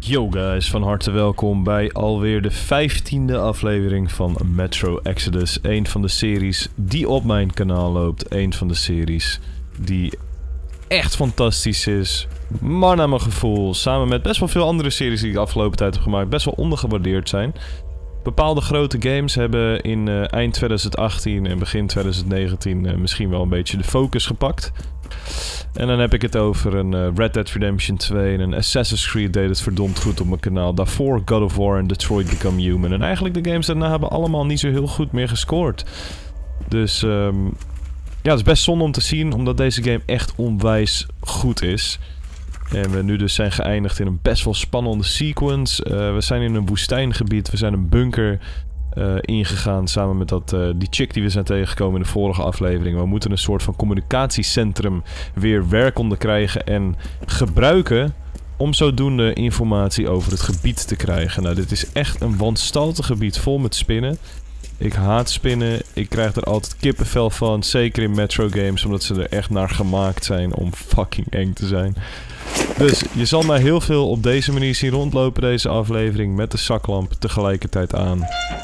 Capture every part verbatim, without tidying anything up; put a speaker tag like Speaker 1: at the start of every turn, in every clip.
Speaker 1: Yo guys, van harte welkom bij alweer de vijftiende aflevering van Metro Exodus. Een van de series die op mijn kanaal loopt. Een van de series die echt fantastisch is. Maar naar mijn gevoel, samen met best wel veel andere series die ik de afgelopen tijd heb gemaakt, best wel ondergewaardeerd zijn. Bepaalde grote games hebben in uh, eind twintig achttien en begin twintig negentien uh, misschien wel een beetje de focus gepakt. En dan heb ik het over een uh, Red Dead Redemption twee en een Assassin's Creed deed het verdomd goed op mijn kanaal. Daarvoor God of War en Detroit Become Human. En eigenlijk de games daarna hebben allemaal niet zo heel goed meer gescoord. Dus um, ja, het is best zonde om te zien, omdat deze game echt onwijs goed is. En we nu dus zijn geëindigd in een best wel spannende sequence. Uh, we zijn in een woestijngebied, we zijn een bunker uh, ingegaan samen met dat, uh, die chick die we zijn tegengekomen in de vorige aflevering. We moeten een soort van communicatiecentrum weer werkende krijgen en gebruiken om zodoende informatie over het gebied te krijgen. Nou, dit is echt een wanstaltig gebied vol met spinnen. Ik haat spinnen, ik krijg er altijd kippenvel van, zeker in Metro games, omdat ze er echt naar gemaakt zijn om fucking eng te zijn. Dus je zal mij heel veel op deze manier zien rondlopen deze aflevering met de zaklamp tegelijkertijd aan.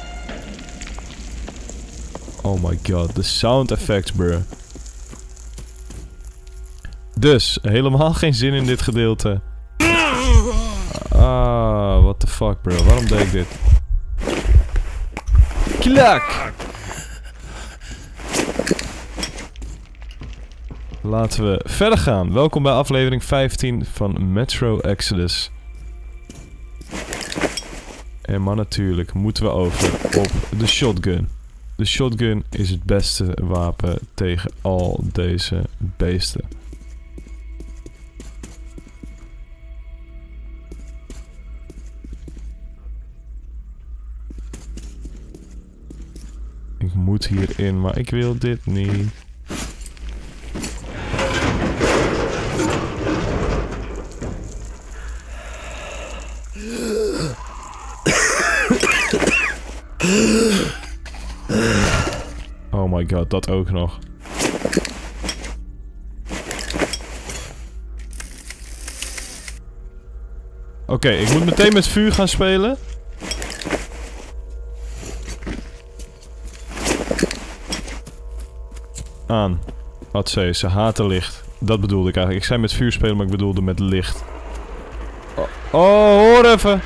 Speaker 1: Oh my god, de sound effects bro. Dus, helemaal geen zin in dit gedeelte. Ah, what the fuck bro, waarom deed ik dit? Klak! Laten we verder gaan. Welkom bij aflevering vijftien van Metro Exodus. En maar natuurlijk moeten we over op de shotgun. De shotgun is het beste wapen tegen al deze beesten. Ik moet hierin, maar ik wil dit niet. Oh my god, dat ook nog. Oké, okay, ik moet meteen met vuur gaan spelen. Aan. Wat zei ze? Haten licht. Dat bedoelde ik eigenlijk. Ik zei met vuur spelen, maar ik bedoelde met licht. Oh, oh hoor even.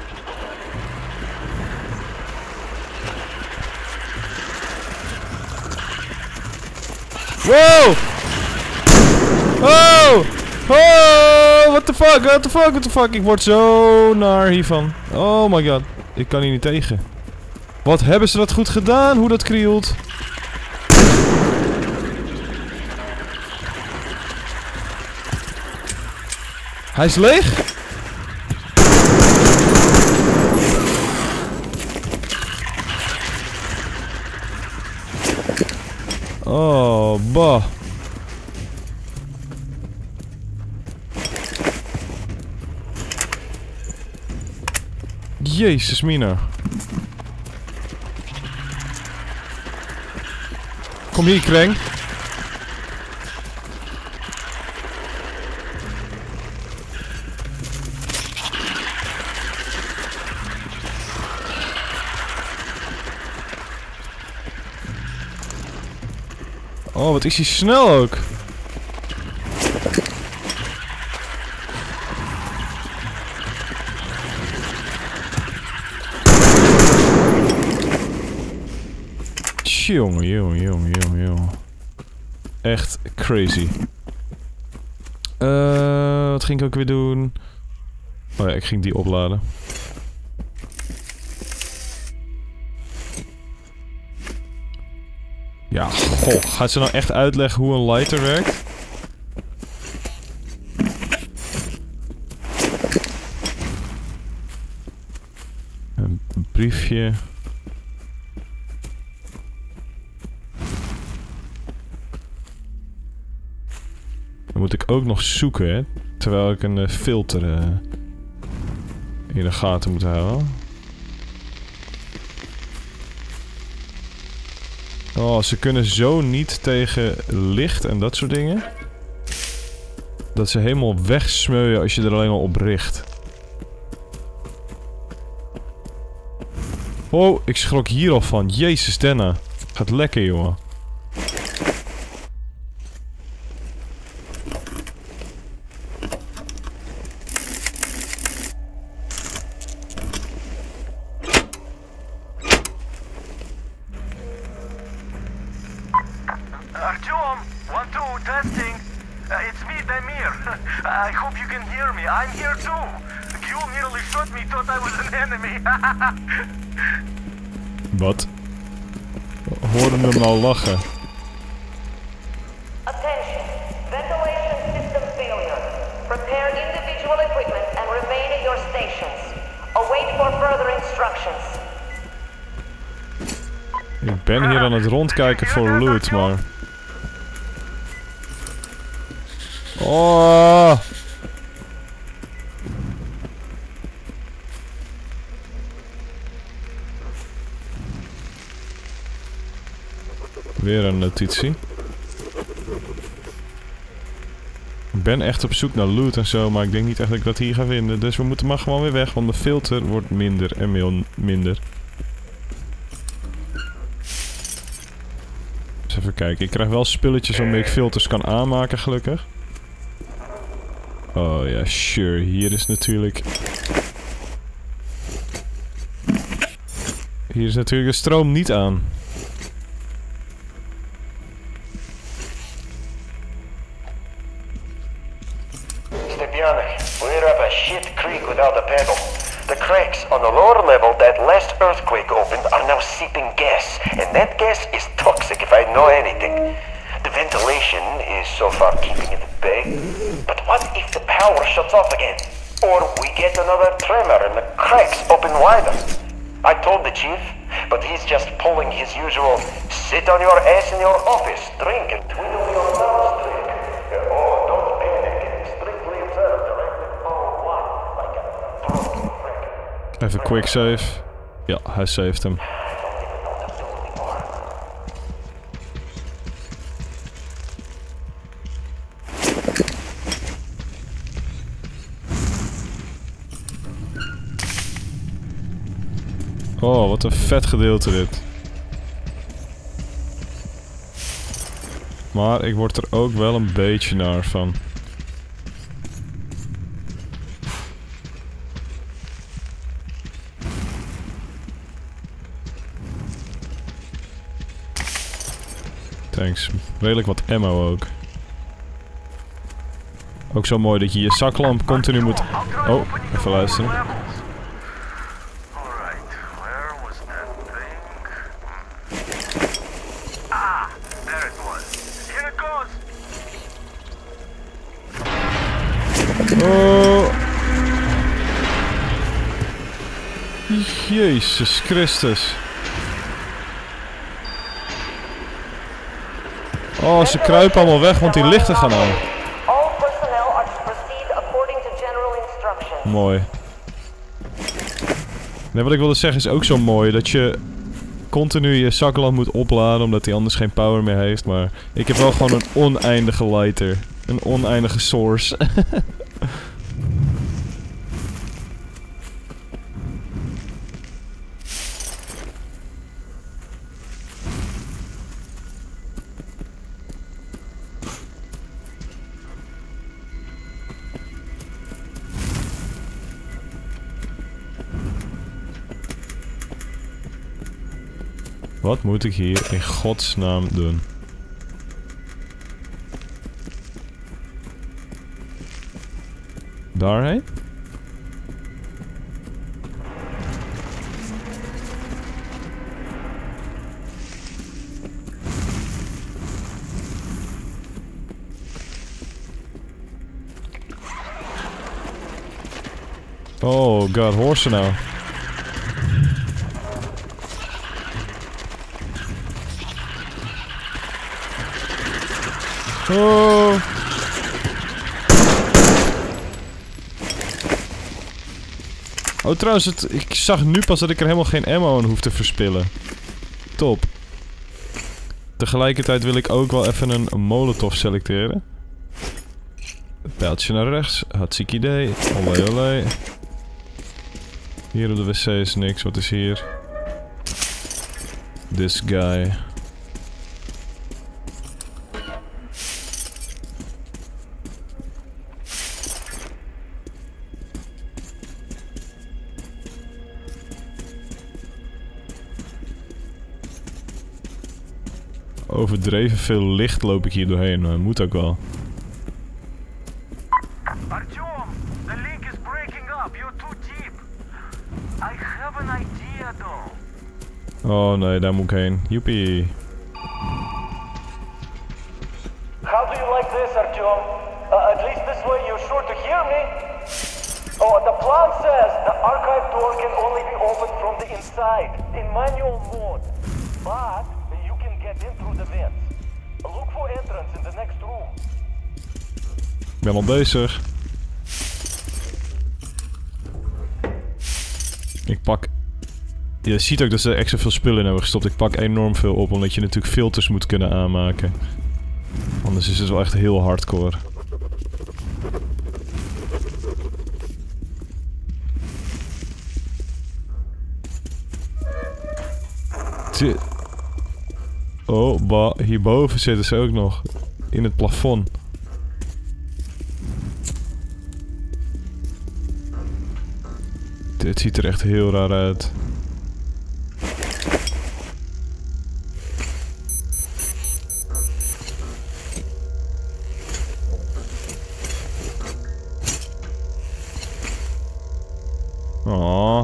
Speaker 1: Wow! Oh! Oh! What the fuck? What the fuck? What the fuck? Ik word zo naar hiervan. Oh my god. Ik kan hier niet tegen. Wat hebben ze dat goed gedaan? Hoe dat krielt. Hij is leeg? Oh, bah. Jezus mina. Kom hier, Kreng. Oh, wat is hij snel ook. Jongen, jongen, jongen, jongen, jongen. Echt crazy. Uh, wat ging ik ook weer doen? Oh ja, ik ging die opladen. Ja, goh. Gaat ze nou echt uitleggen hoe een lighter werkt? Een briefje. Dan moet ik ook nog zoeken, hè. Terwijl ik een uh, filter uh, in de gaten moet houden. Oh, ze kunnen zo niet tegen licht en dat soort dingen. Dat ze helemaal wegsmeuien als je er alleen al op richt. Oh, ik schrok hier al van. Jezus, Denna. Gaat lekker, jongen.
Speaker 2: Artyom, one two testing. Uh, it's me, Damir. I hope you can hear me. I'm here too. Gül nearly shot me, thought I was an enemy.
Speaker 1: Wat? Hoorden hem al lachen.
Speaker 3: Attention. Ventilation system failure. Prepare individual equipment and remain at your stations. Await for further instructions.
Speaker 1: Ik ben hier aan het rondkijken voor loot, maar... Oh! Weer een notitie. Ik ben echt op zoek naar loot en zo, maar ik denk niet echt dat ik dat hier ga vinden. Dus we moeten maar gewoon weer weg, want de filter wordt minder en mil minder. Dus even kijken. Ik krijg wel spulletjes waarmee ik filters kan aanmaken, gelukkig. Oh ja, sure. Hier is natuurlijk... Hier is natuurlijk de stroom niet aan.
Speaker 2: We're up a shit creek without a paddle. The cracks on the lower level that last earthquake opened are now seeping gas, and that gas is toxic if I know anything. The ventilation is so far keeping it at bay, but what if the power shuts off again? Or we get another tremor and the cracks open wider? I told the chief, but he's just pulling his usual sit on your ass in your office, drink and twiddle your thumbs trick. Oh, don't panic, strictly observe directive oh one, like a broken record.
Speaker 1: Even quick save. Ja, hij saved hem. Oh, wat een vet gedeelte dit. Maar ik word er ook wel een beetje naar van. Thanks. Redelijk wat ammo ook. Ook zo mooi dat je je zaklamp continu moet... Oh, even luisteren. Oh. Jezus Christus. Oh, ze kruipen allemaal weg, want die lichten gaan aan. Mooi. Nee, wat ik wilde zeggen is ook zo mooi dat je continu je zaklamp moet opladen omdat hij anders geen power meer heeft. Maar ik heb wel gewoon een oneindige lighter. Een oneindige source. Wat moet ik hier in godsnaam doen? Daarheen? Oh god, hoor ze nou. Oh. Oh, trouwens, het, ik zag nu pas dat ik er helemaal geen ammo aan hoef te verspillen. Top. Tegelijkertijd wil ik ook wel even een, een molotov selecteren. Pijltje naar rechts. Hartstikke idee. Olé olé. Hier op de wc is niks. Wat is hier? this guy. Overdreven veel licht loop ik hier doorheen, maar moet ook wel.
Speaker 4: Artyom, the link is breaking up. You're too deep. I have an idea though.
Speaker 1: Oh nee, daar moet ik heen. Joepie.
Speaker 2: How do you like this, Artyom? Uh, at least this way you're sure to hear me. Oh, the plan says the archive door can only be opened from the inside, in manual mode. But you can get in through the vents. Look for entrance in the next room.
Speaker 1: Ik ben al bezig. Ik pak... Je ziet ook dat ze extra veel spullen in hebben gestopt. Ik pak enorm veel op, omdat je natuurlijk filters moet kunnen aanmaken. Anders is het wel echt heel hardcore. T oh, bah, hierboven zitten ze ook nog. In het plafond. Dit ziet er echt heel raar uit. Oh.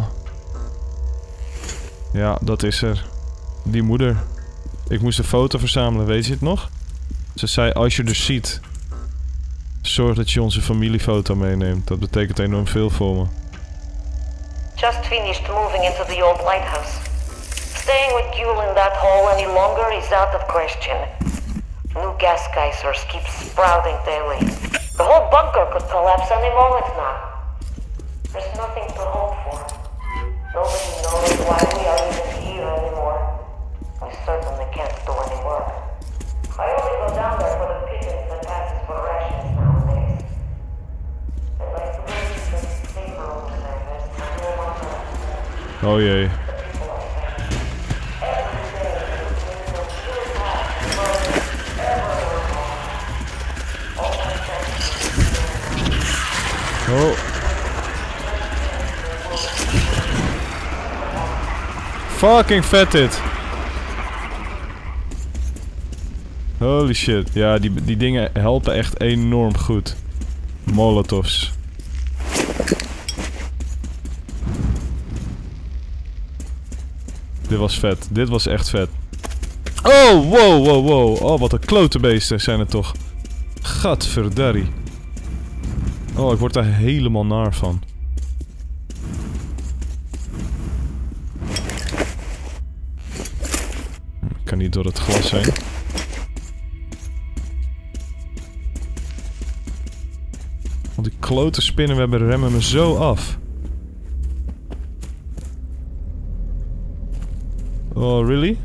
Speaker 1: Ja, dat is er. Die moeder. Ik moest een foto verzamelen, weet je het nog? Ze zei, als je er ziet, zorg dat je onze familiefoto meeneemt. Dat betekent enorm veel voor me.
Speaker 3: Just finished moving into the old lighthouse. Staying with Yule in that hole any longer is out of question. New gas geysers keep sprouting daily. The whole bunker could collapse any moment now. There's nothing to hope for. Nobody knows why we are even here anymore. We certainly can't do any work. I only go down there for the pigeons that passes for rations nowadays. I'd like to leave the safer over there. There's no one left.
Speaker 1: Oh jee. Oh. Fucking vet dit. Holy shit. Ja, die, die dingen helpen echt enorm goed. Molotovs. Dit was vet. Dit was echt vet. Oh, wow, wow, wow. Oh, wat een klote beesten zijn het toch. Gadverdarrie. Oh, ik word daar helemaal naar van. Ik kan niet door het glas heen. Want die klote spinnenwebben remmen me zo af. Oh, really?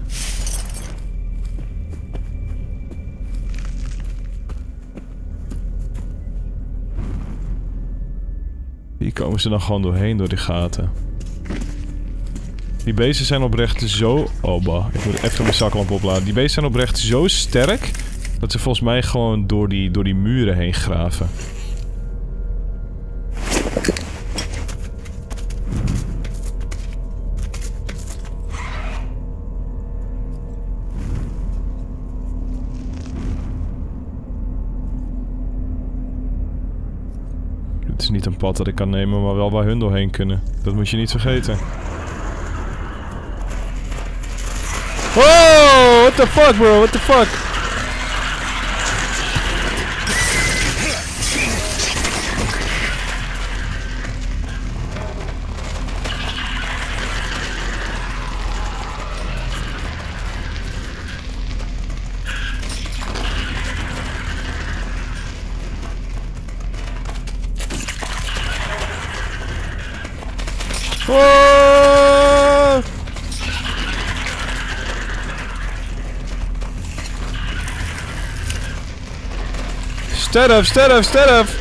Speaker 1: Hier komen ze dan gewoon doorheen, door die gaten. Die beesten zijn oprecht zo... Oh, bah. Ik moet even mijn zaklamp opladen. Die beesten zijn oprecht zo sterk... dat ze volgens mij gewoon door die, door die muren heen graven. Het is niet een pad dat ik kan nemen, maar wel waar hun doorheen kunnen. Dat moet je niet vergeten. Oh, what the fuck, bro? What the fuck? Oh! Stand up, stand up, stand up!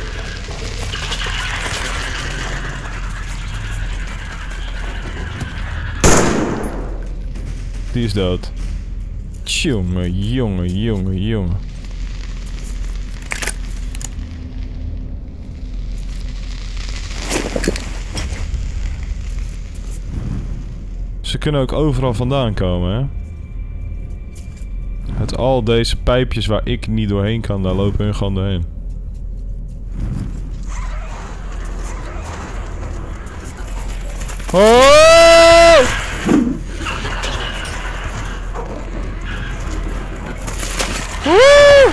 Speaker 1: Die is dood. Tjonge, jonge, jonge, jonge. Ze kunnen ook overal vandaan komen, hè? Uit al deze pijpjes waar ik niet doorheen kan, daar lopen hun gewoon doorheen. Oh! Woe!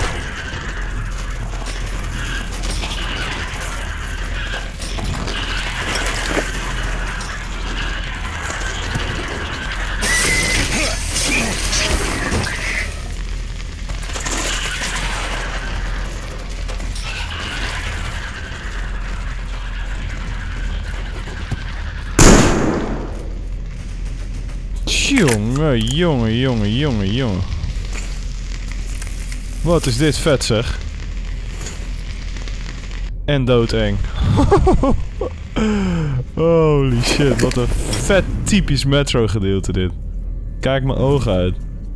Speaker 1: Jongen, jongen, jongen, jongen, jongen. Wat is dit vet, zeg. En doodeng. Holy shit, wat een vet typisch Metro gedeelte dit. Kijk mijn ogen uit.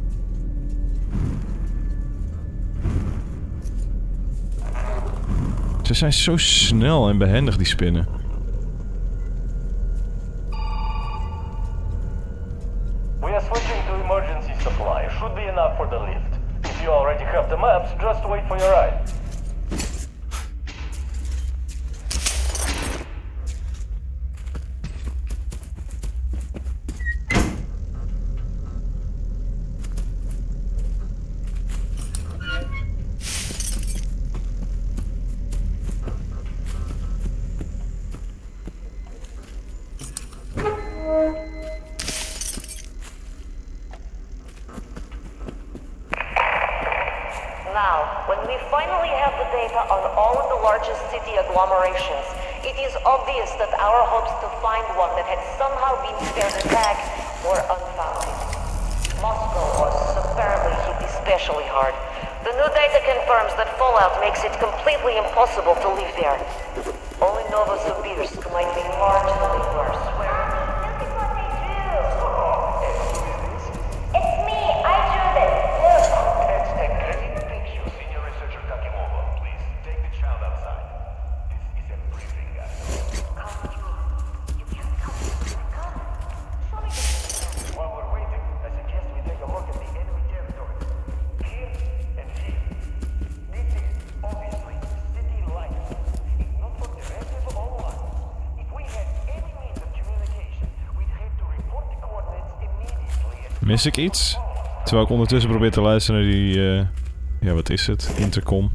Speaker 1: Ze zijn zo snel en behendig, die spinnen.
Speaker 5: We are switching to emergency supply. Should be enough for the lift. If you already have the maps, just wait for your ride.
Speaker 3: Now, when we finally have the data on all of the largest city agglomerations, it is obvious that our hopes to find one that had somehow been spared attack were unfounded. Moscow was apparently hit especially hard. The new data confirms that fallout makes it completely impossible to live there. Only Novosibirsk might be marginally worse, where...
Speaker 6: It's me, I drew this. Look.
Speaker 5: That's a great picture, Senior Researcher Takimova. Please take the child outside. This is a briefing, guys.
Speaker 6: Come, you. You can't come. Come. Show me this.
Speaker 5: While we're waiting, I suggest we take a look at the enemy territory. Here and here. This is, obviously, city life. It's not for the rest of all one. If we had any means of communication, we'd have to report the coordinates immediately.
Speaker 1: Mis ik iets? Terwijl ik ondertussen probeer te luisteren naar die... Uh, ja, wat is het? Intercom.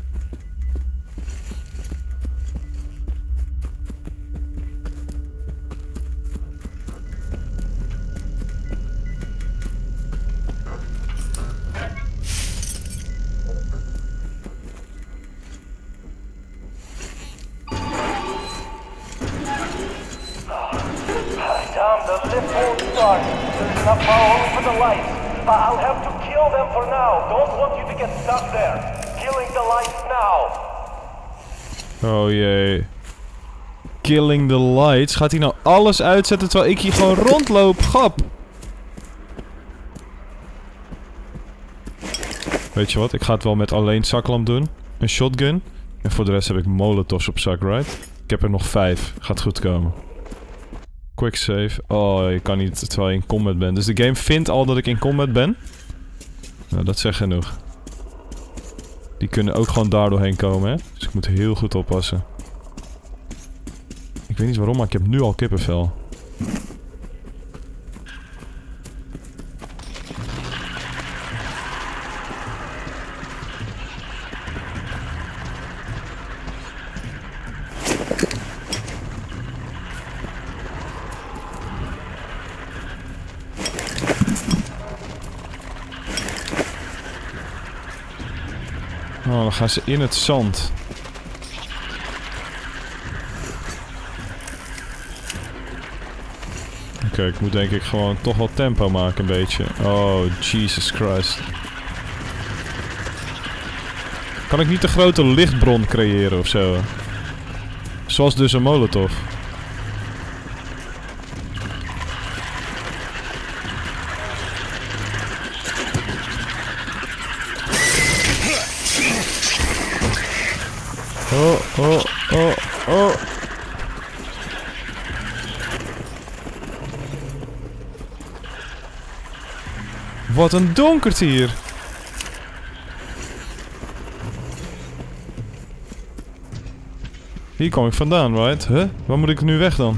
Speaker 5: Tom, the lift won't start. There's enough power only for the lights. I'll have to kill them for now. Don't want you to get stuck there. Killing the lights now.
Speaker 1: Oh jee. Killing the lights. Gaat hij nou alles uitzetten terwijl ik hier gewoon rondloop? Grap. Weet je wat? Ik ga het wel met alleen zaklamp doen. Een shotgun. En voor de rest heb ik molotovs op zak, right? Ik heb er nog vijf. Gaat goed komen. Quick save. Oh, je kan niet terwijl je in combat bent. Dus de game vindt al dat ik in combat ben. Nou, dat zegt genoeg. Die kunnen ook gewoon daar doorheen komen, hè. Dus ik moet heel goed oppassen. Ik weet niet waarom, maar ik heb nu al kippenvel. Oh, dan gaan ze in het zand. Oké, okay, ik moet denk ik gewoon toch wel tempo maken een beetje. Oh, Jesus Christ. Kan ik niet een grote lichtbron creëren of zo? Zoals dus een molotov. Oh, oh, oh, oh. Wat een donkert hier. Hier kom ik vandaan, right? Huh? Waar moet ik nu weg dan?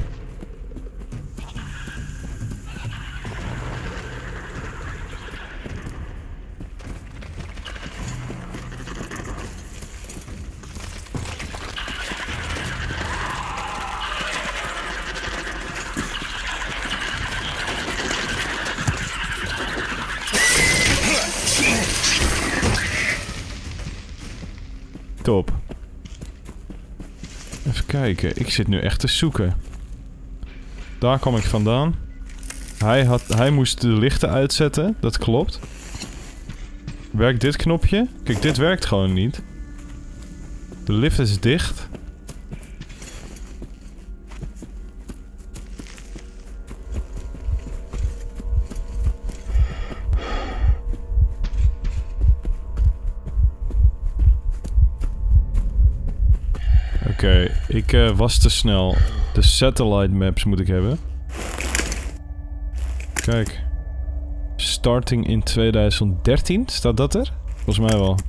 Speaker 1: Top. Even kijken, ik zit nu echt te zoeken. Daar kwam ik vandaan. Hij, had, hij moest de lichten uitzetten, dat klopt. Werkt dit knopje? Kijk, dit werkt gewoon niet. De lift is dicht. Oké, okay, ik uh, was te snel. De satellite maps moet ik hebben. Kijk. Starting in tweeduizend dertien, staat dat er? Volgens mij wel.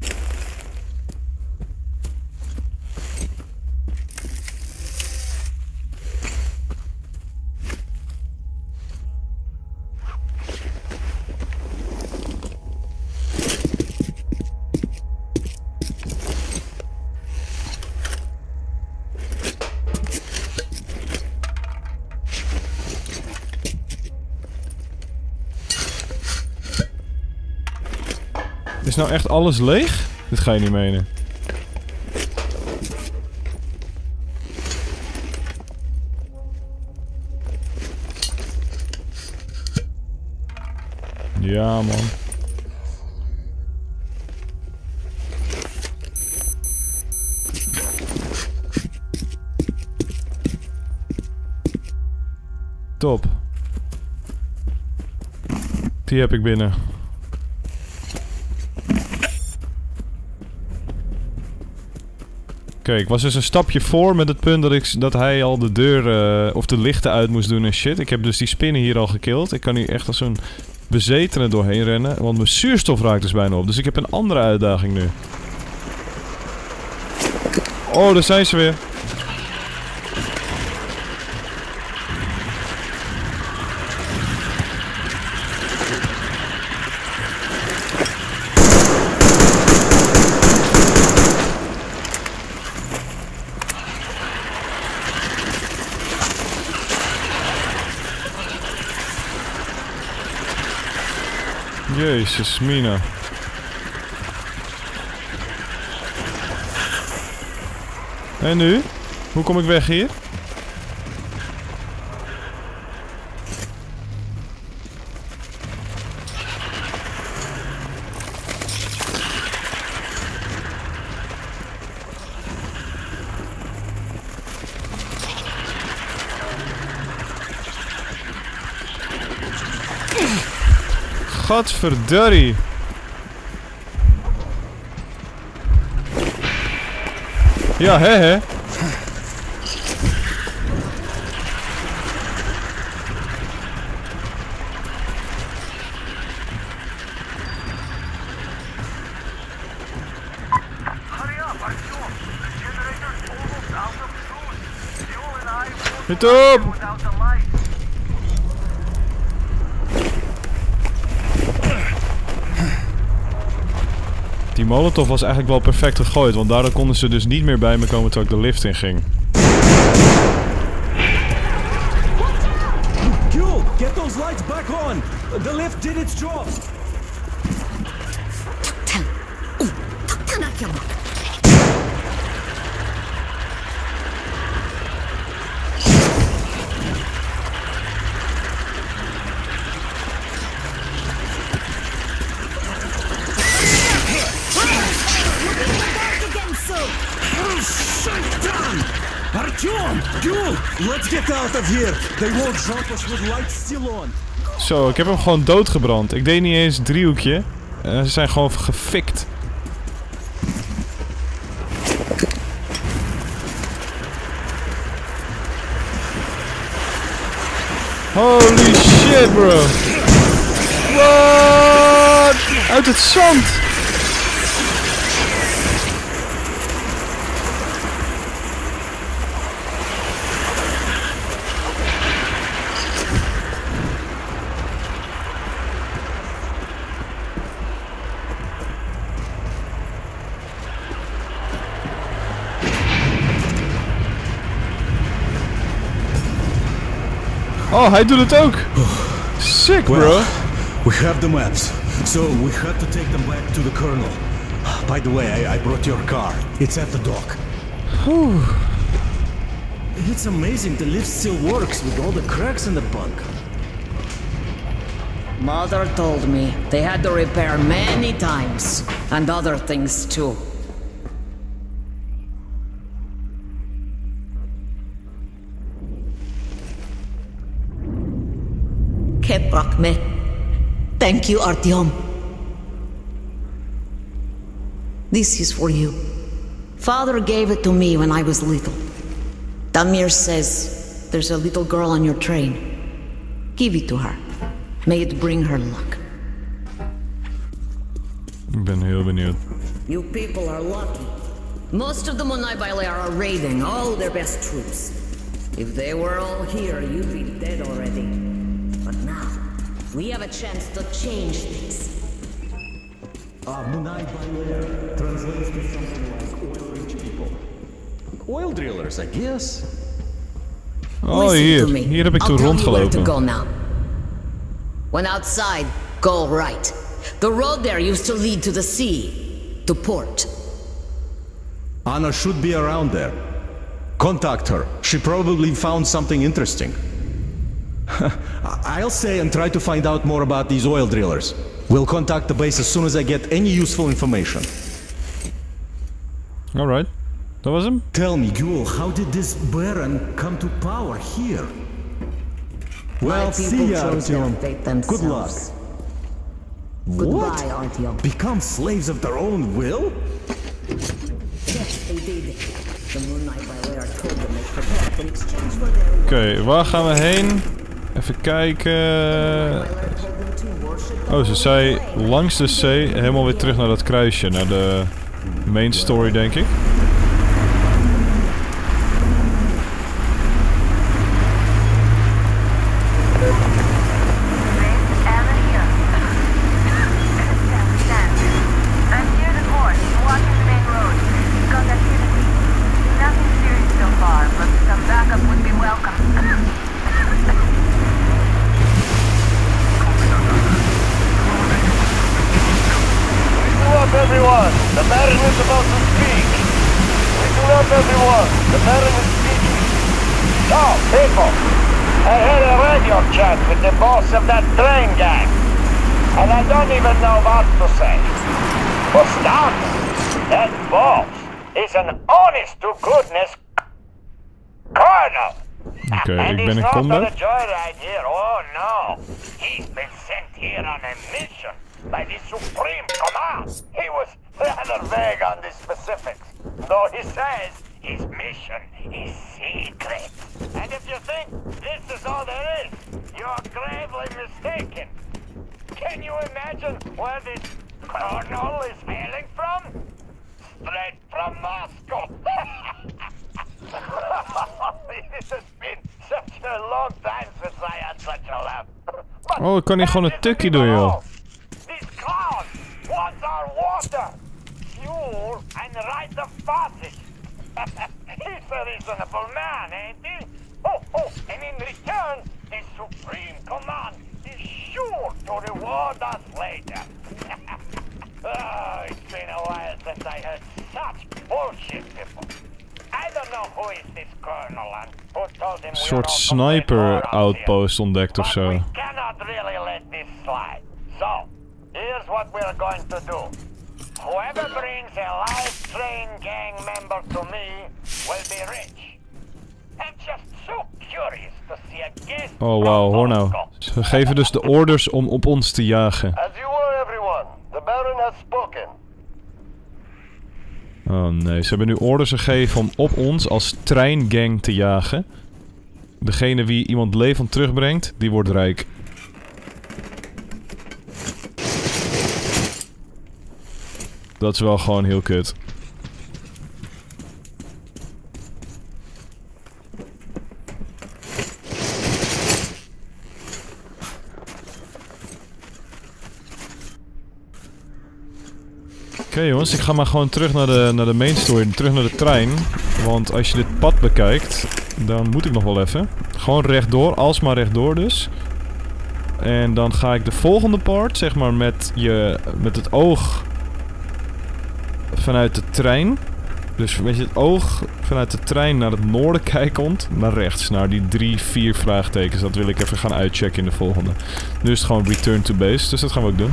Speaker 1: Is nou echt alles leeg? Dit ga je niet menen. Ja, man. Top. Die heb ik binnen. Oké, ik was dus een stapje voor met het punt dat, ik, dat hij al de deur uh, of de lichten uit moest doen en shit. Ik heb dus die spinnen hier al gekild. Ik kan nu echt als een bezetene doorheen rennen, want mijn zuurstof raakt dus bijna op. Dus ik heb een andere uitdaging nu. Oh, daar zijn ze weer. Jezus, Mina. En nu? Hoe kom ik weg hier? Gadverdurrie. Ja, hè hè. Hit op! Die molotov was eigenlijk wel perfect gegooid, want daardoor konden ze dus niet meer bij me komen terwijl ik de lift in ging.
Speaker 7: Q, get those lights back on. The lift did its job.
Speaker 5: Artyom! Gul! Let's get out of here! They won't jump us with lights still on!
Speaker 1: Zo, ik heb hem gewoon doodgebrand. Ik deed niet eens een driehoekje. Uh, ze zijn gewoon gefikt. Holy shit, bro. What? Uit het zand. Oh, hij doet het ook. Sick, bro.
Speaker 7: Well, we have the maps, so we have to take them back to the colonel. By the way, I, I brought your car. It's at the dock.
Speaker 1: Whew.
Speaker 7: It's amazing the lift still works with all the cracks in the bunker.
Speaker 8: Mother told me they had to repair many times, and other things too.
Speaker 9: Keprakme. Thank you, Artyom. This is for you. Father gave it to me when I was little. Damir says there's a little girl on your train. Give it to her. May it bring her luck.
Speaker 1: Ik ben heel benieuwd.
Speaker 8: You people are lucky. Most of the Monai Baile are raiding all their best troops. If they were all here, you'd be dead already. But now, we have a chance to change things.
Speaker 7: Ah, Munai Baile translates to something like oil-rich people. Oil drillers, I guess.
Speaker 1: Oh,
Speaker 8: Listen
Speaker 1: hier.
Speaker 8: to me.
Speaker 1: Hier heb ik
Speaker 8: I'll
Speaker 1: toen
Speaker 8: tell you where to
Speaker 1: rondgelopen.
Speaker 8: go now. When outside, go right. The road there used to lead to the sea, to port.
Speaker 7: Anna should be around there. Contact her. She probably found something interesting. I'll stay and try to find out more about these oil drillers. We'll contact the base as soon as I get any useful information.
Speaker 1: Alright. Dat was hem.
Speaker 7: Tell me, Ghoul, how did this Baron come to power here? Well,
Speaker 8: My
Speaker 7: see
Speaker 8: people
Speaker 7: ya,
Speaker 8: chose their
Speaker 7: Artyom.
Speaker 8: fate
Speaker 7: Good luck.
Speaker 8: themselves.
Speaker 7: What?
Speaker 8: Goodbye, Artyom.
Speaker 7: Become slaves of their own will?
Speaker 8: Yes, they did. The Moonlight Baile told them they prepared in exchange for their
Speaker 1: Oké, okay, waar gaan we heen? Even kijken. Oh, ze zei langs de zee helemaal weer terug naar dat kruisje. Naar de main story, denk ik.
Speaker 2: Everyone, the Baron is about to speak. Listen up, everyone. The Baron is speaking. So, people, I had a radio chat with the boss of that train gang, and I don't even know what to say. For starters, that boss is an honest-to-goodness colonel.
Speaker 1: Oké, okay,
Speaker 2: and
Speaker 1: ik ben
Speaker 2: he's
Speaker 1: in
Speaker 2: not
Speaker 1: combat.
Speaker 2: on a joyride here. Oh no, he's been sent here on a mission by the Supreme Command. He was rather vague on the specifics, though he says his mission is secret. And if you think this is all there is, you're gravely mistaken. Can you imagine where this colonel is hailing from? Straight from Moscow. It has been such a long time since I had such a laugh. But
Speaker 1: Oh, ik kan hier gewoon een tukkie doen, joh.
Speaker 2: This clown wants our water, fuel, and right of passage. He's a reasonable man, ain't he? Oh, oh, and in return, the Supreme Command is sure to reward us later. Oh, it's been a while since I heard such bullshit, people. I don't know who is this colonel and who told him
Speaker 1: Een soort
Speaker 2: we're
Speaker 1: sniper outpost ontdekt of
Speaker 2: But
Speaker 1: zo.
Speaker 2: we cannot really let this slide. So, here's what we're going to do. Whoever brings a live train gang member to me will be rich. I'm just so curious to see a guest
Speaker 1: Oh wauw, hoor nou. Ze geven dus de orders om op ons te jagen.
Speaker 2: As you were, everyone. The Baron has spoken.
Speaker 1: Oh nee, ze hebben nu orders gegeven om op ons als treingang te jagen. degene wie iemand levend terugbrengt, die wordt rijk. Dat is wel gewoon heel kut. Oké okay, jongens, ik ga maar gewoon terug naar de, naar de main story, terug naar de trein. Want als je dit pad bekijkt, dan moet ik nog wel even. Gewoon rechtdoor, alsmaar rechtdoor dus. En dan ga ik de volgende part, zeg maar met, je, met het oog vanuit de trein. Dus met je het oog vanuit de trein naar het noorden kijkend, naar rechts, naar die drie, vier vraagtekens. Dat wil ik even gaan uitchecken in de volgende. Nu is het gewoon return to base, dus dat gaan we ook doen.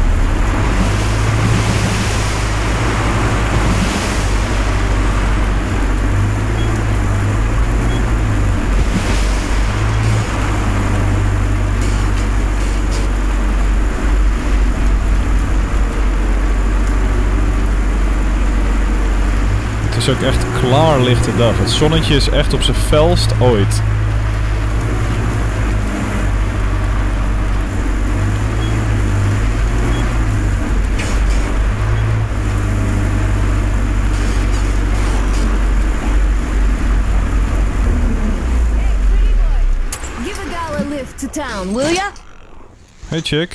Speaker 1: Het is ook echt klaar lichte dag. Het zonnetje is echt op zijn felst ooit.
Speaker 8: Give a gal a lift to town, will ya?
Speaker 1: Hey chick.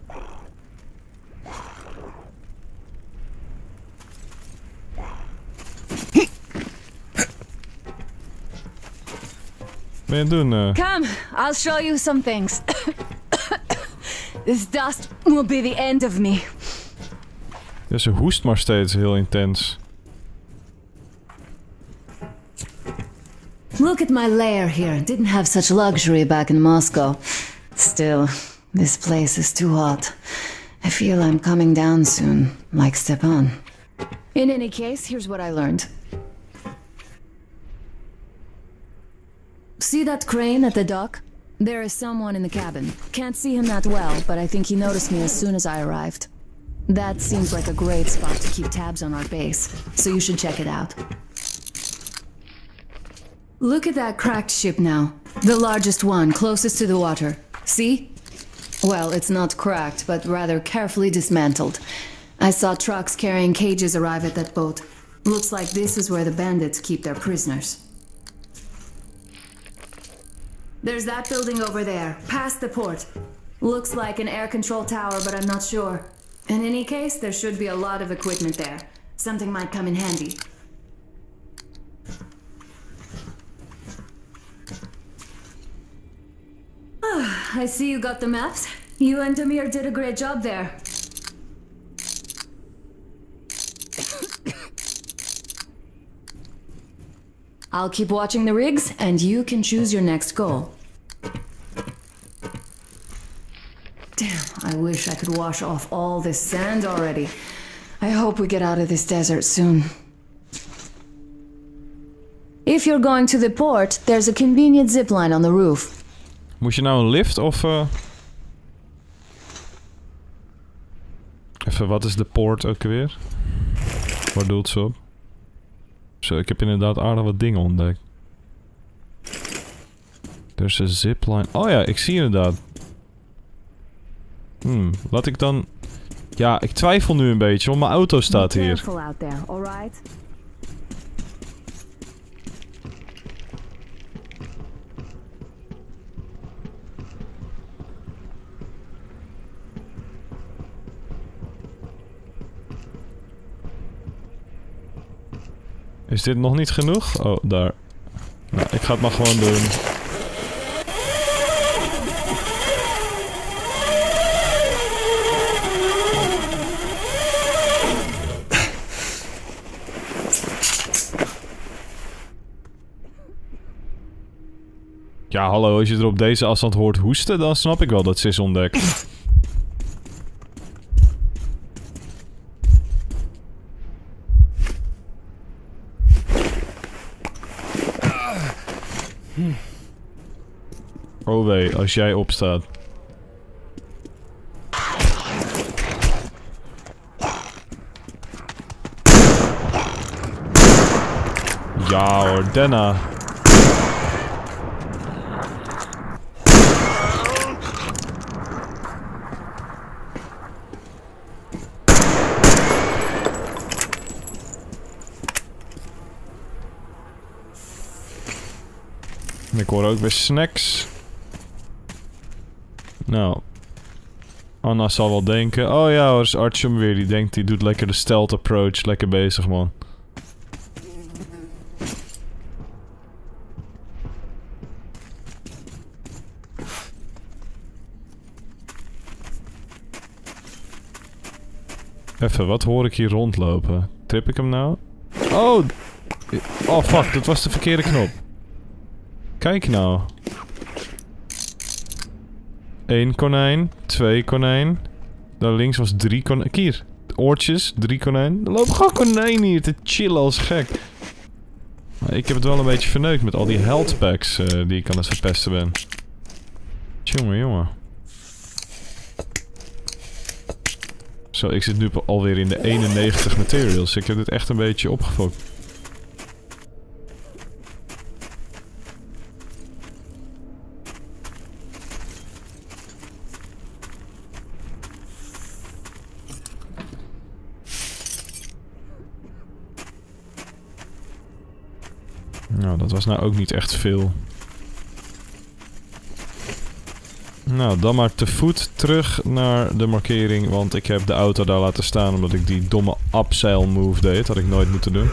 Speaker 1: Wat ben je aan het doen? Uh?
Speaker 10: Come, I'll show you some things. This dust will be the end of me.
Speaker 1: Ja, ze hoest maar steeds heel intens.
Speaker 10: Look at my lair here. Didn't have such luxury back in Moscow. Still, this place is too hot. I feel I'm coming down soon, like Stepan. In any case, here's what I learned. See that crane at the dock? There is someone in the cabin. Can't see him that well, but I think he noticed me as soon as I arrived. That seems like a great spot to keep tabs on our base, so you should check it out. Look at that cracked ship now. The largest one, closest to the water. See? Well, it's not cracked, but rather carefully dismantled. I saw trucks carrying cages arrive at that boat. Looks like this is where the bandits keep their prisoners. There's that building over there, past the port. Looks like an air control tower, but I'm not sure. In any case, there should be a lot of equipment there. Something might come in handy. I see you got the maps. You and Demir did a great job there. I'll keep watching the rigs, and you can choose your next goal. Damn, I wish I could wash off all this sand already. I hope we get out of this desert soon. If you're going to the port, there's a convenient zipline on the roof.
Speaker 1: Moest je nou een lift of... Uh... Even, wat is de poort ook weer? Waar doelt ze op? Zo, ik heb inderdaad aardig wat dingen ontdekt. Er is een zipline. Oh ja, ik zie inderdaad. Hmm, laat ik dan... Ja, ik twijfel nu een beetje, want mijn auto staat hier. Is dit nog niet genoeg? Oh, daar. Nou, ik ga het maar gewoon doen. Ja, hallo, als je er op deze afstand hoort hoesten, dan snap ik wel dat ze is ontdekt. Oh wee, als jij opstaat. Ja hoor, Denna. Ik hoor ook weer snacks. Nou. Anna zal wel denken... Oh ja, hoor, is Artyom weer. Die denkt, die doet lekker de stealth approach. Lekker bezig, man. Even, wat hoor ik hier rondlopen? Trip ik hem nou? Oh! Oh fuck, dat was de verkeerde knop. Kijk nou. Eén konijn, twee konijn. Daar links was drie konijn. Hier, oortjes, drie konijn. Er lopen gewoon konijnen hier te chillen als gek. Maar ik heb het wel een beetje verneukt met al die health packs uh, die ik aan het verpesten ben. Jongen, jongen. Zo, ik zit nu alweer in de eenennegentig materials. Ik heb dit echt een beetje opgefokt. Nou, dat was nou ook niet echt veel. Nou, dan maar te voet terug naar de markering, want ik heb de auto daar laten staan omdat ik die domme upsail move deed. Had ik nooit moeten doen.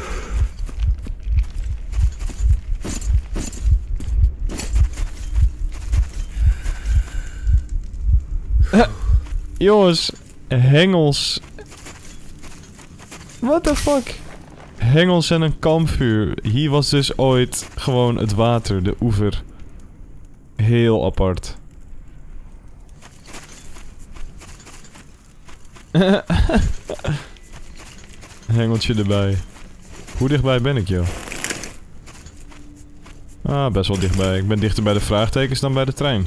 Speaker 1: Uh, jongens, hengels. What the fuck? Hengels en een kampvuur. Hier was dus ooit gewoon het water, de oever. Heel apart. Hengeltje erbij. Hoe dichtbij ben ik, joh? Ah, best wel dichtbij. Ik ben dichter bij de vraagtekens dan bij de trein.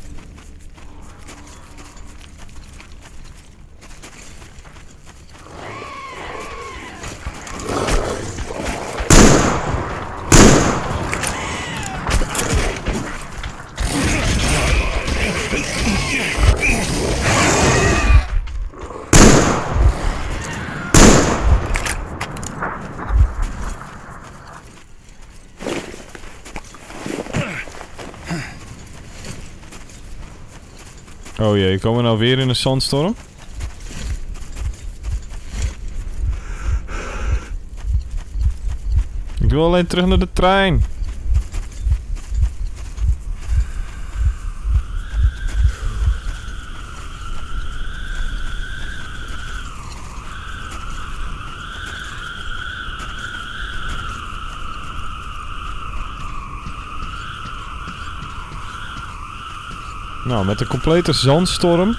Speaker 1: Oh jee, komen we nou weer in een zandstorm? Ik wil alleen terug naar de trein. Nou, met een complete zandstorm,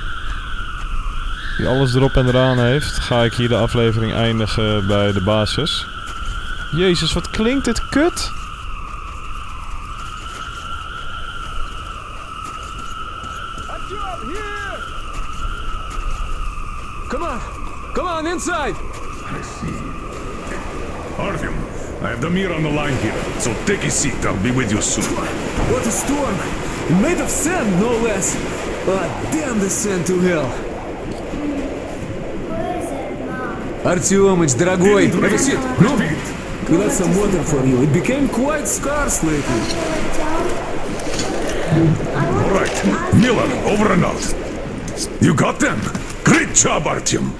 Speaker 1: die alles erop en eraan heeft, ga ik hier de aflevering eindigen bij de basis. Jezus, wat klinkt dit kut?
Speaker 11: Come on, come on, inside!
Speaker 12: I see. Artyom, I have Damir on the line here, so take a seat, I'll be with you soon.
Speaker 11: What a storm! Made of sand, no less! Ah, damn the sand to hell! Artyomich, дорогой, have a seat. No, we got some water for you. It became quite scarce lately.
Speaker 12: All right, Miller, over and out. You got them. Great job, Artyom.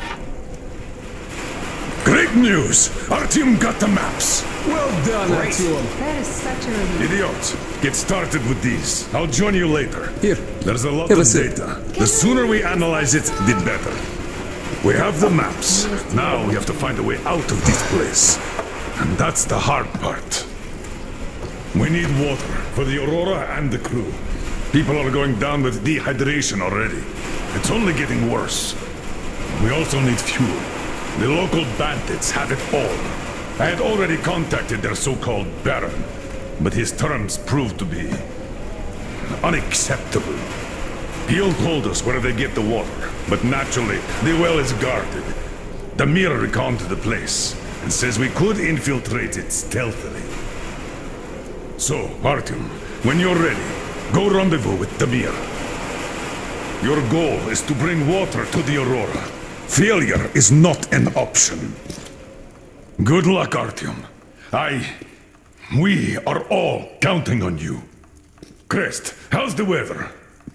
Speaker 12: Great news! Artyom got the maps!
Speaker 11: Well done, Artyom!
Speaker 6: That is such a relief.
Speaker 12: Idiot! Get started with these. I'll join you later.
Speaker 11: Here.
Speaker 12: There's a lot
Speaker 11: Have a
Speaker 12: of
Speaker 11: seat.
Speaker 12: data. The sooner we analyze it, the better. We have the maps. Now we have to find a way out of this place. And that's the hard part. We need water for the Aurora and the crew. People are going down with dehydration already. It's only getting worse. We also need fuel. The local bandits have it all. I had already contacted their so-called Baron, but his terms proved to be unacceptable. He'll told us where they get the water, but naturally, the well is guarded. Damir reconned the place, and says we could infiltrate it stealthily. So, Artyom, when you're ready, go rendezvous with Damir. Your goal is to bring water to the Aurora. Failure is not an option. Good luck, Artyom. I... We are all counting on you. Crest, how's the weather?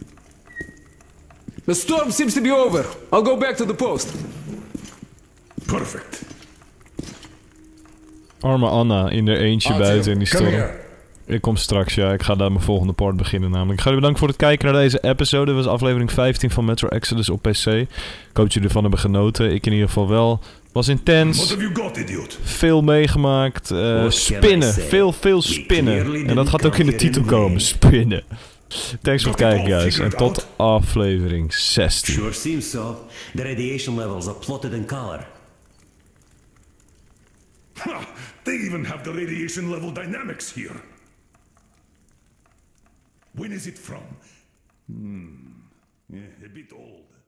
Speaker 11: The storm seems to be over. I'll go back to the post.
Speaker 12: Perfect.
Speaker 1: Arme Anna in er eentje
Speaker 12: Artyom,
Speaker 1: buiten in die
Speaker 12: come
Speaker 1: storm.
Speaker 12: here.
Speaker 1: Ik kom straks, ja. Ik ga daar mijn volgende part beginnen namelijk. Ik ga jullie bedanken voor het kijken naar deze episode. Dit was aflevering vijftien van Metro Exodus op P C. Ik hoop dat jullie ervan hebben genoten. Ik in ieder geval wel. Was intens.
Speaker 12: What have you got, idiot?
Speaker 1: Veel meegemaakt. Uh, spinnen. Veel, veel spinnen. En dat gaat ook in de titel komen. Spinnen. Thanks voor het kijken, guys. En tot aflevering zestien.
Speaker 13: Sure seems so. The radiation levels are plotted in color.
Speaker 12: Ha! They even have the radiation level dynamics here. When is it from? Hmm. Yeah, a bit old.